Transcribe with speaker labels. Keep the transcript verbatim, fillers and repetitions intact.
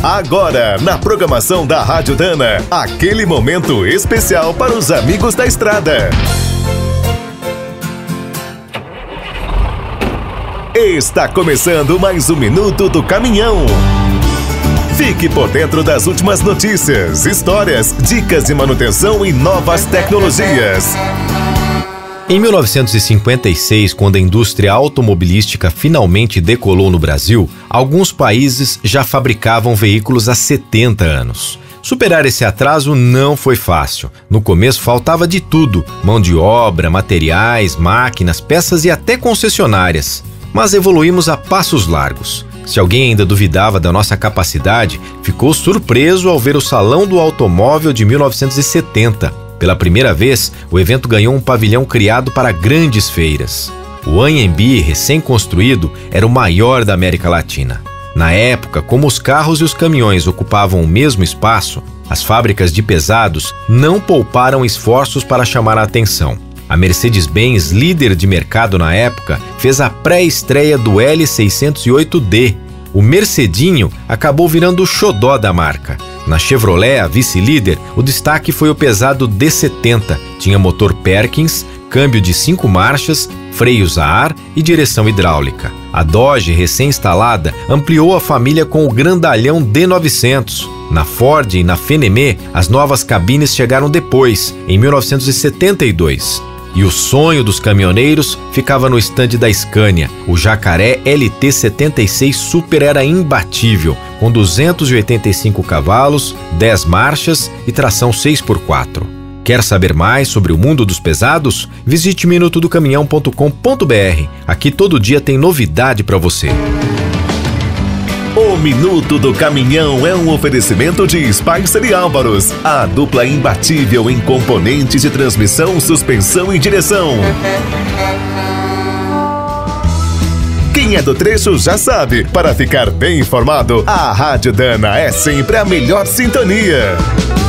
Speaker 1: Agora, na programação da Rádio Dana, aquele momento especial para os amigos da estrada. Está começando mais um Minuto do Caminhão. Fique por dentro das últimas notícias, histórias, dicas de manutenção e novas tecnologias.
Speaker 2: Em mil novecentos e cinquenta e seis, quando a indústria automobilística finalmente decolou no Brasil, alguns países já fabricavam veículos há setenta anos. Superar esse atraso não foi fácil. No começo faltava de tudo: mão de obra, materiais, máquinas, peças e até concessionárias. Mas evoluímos a passos largos. Se alguém ainda duvidava da nossa capacidade, ficou surpreso ao ver o Salão do Automóvel de mil novecentos e setenta. Pela primeira vez, o evento ganhou um pavilhão criado para grandes feiras. O Anhembi, recém-construído, era o maior da América Latina. Na época, como os carros e os caminhões ocupavam o mesmo espaço, as fábricas de pesados não pouparam esforços para chamar a atenção. A Mercedes-Benz, líder de mercado na época, fez a pré-estreia do L seiscentos e oito D. O Mercedinho acabou virando o xodó da marca. Na Chevrolet, a vice-líder, o destaque foi o pesado D setenta. Tinha motor Perkins, câmbio de cinco marchas, freios a ar e direção hidráulica. A Dodge, recém-instalada, ampliou a família com o grandalhão D novecentos. Na Ford e na Fenemé, as novas cabines chegaram depois, em mil novecentos e setenta e dois. E o sonho dos caminhoneiros ficava no estande da Scania. O Jacaré L T setenta e seis Super era imbatível, com duzentos e oitenta e cinco cavalos, dez marchas e tração seis por quatro. Quer saber mais sobre o mundo dos pesados? Visite minuto do caminhão ponto com ponto br. Aqui todo dia tem novidade para você.
Speaker 1: O Minuto do Caminhão é um oferecimento de Spicer e Álvaros, a dupla imbatível em componentes de transmissão, suspensão e direção. Quem é do trecho já sabe, para ficar bem informado, a Rádio Dana é sempre a melhor sintonia.